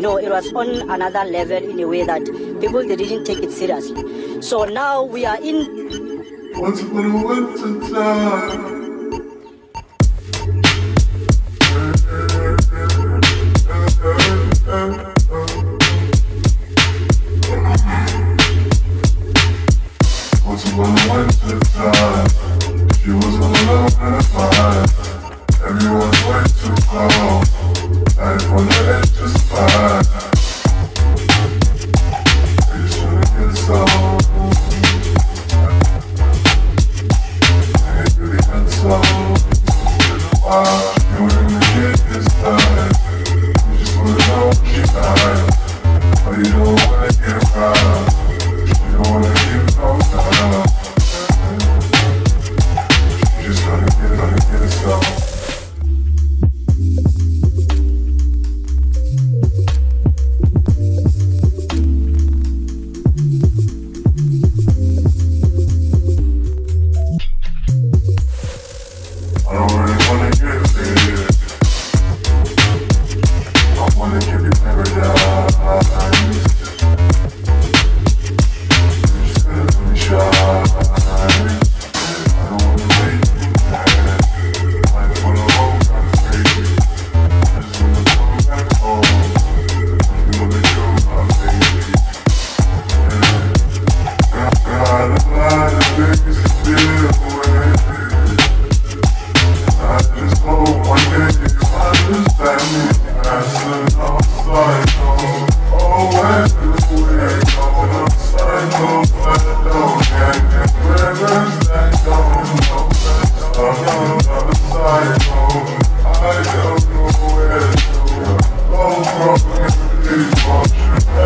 it was on another level in a way that people, they didn't take it seriously. So now we are in... Once upon a winter time. Once upon a winter time, she was alone and fine. Everyone's way too close. Life on the edge is fine. You shouldn't get so. I ain't really been so. It's a while, you ain't gonna get this time. You just wanna know what she got, but you don't wanna get right. You don't wanna give no time. You just gotta get it so. I don't know where to go.